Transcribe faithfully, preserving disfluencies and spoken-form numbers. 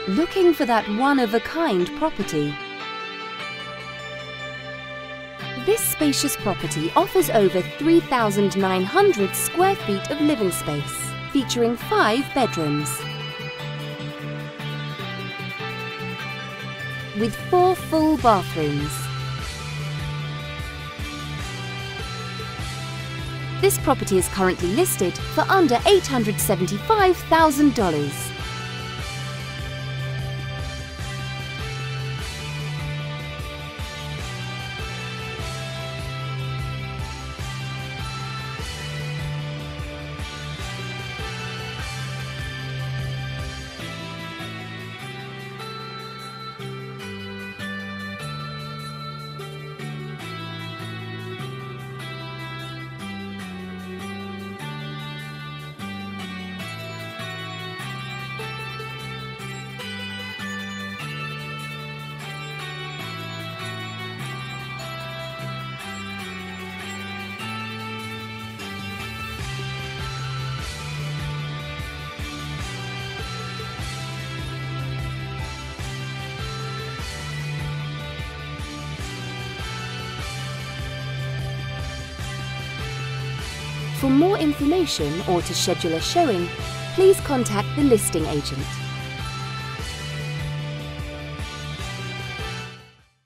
Looking for that one-of-a-kind property? This spacious property offers over three thousand nine hundred square feet of living space, featuring five bedrooms, with four full bathrooms. This property is currently listed for under eight hundred seventy-five thousand dollars. For more information or to schedule a showing, please contact the listing agent.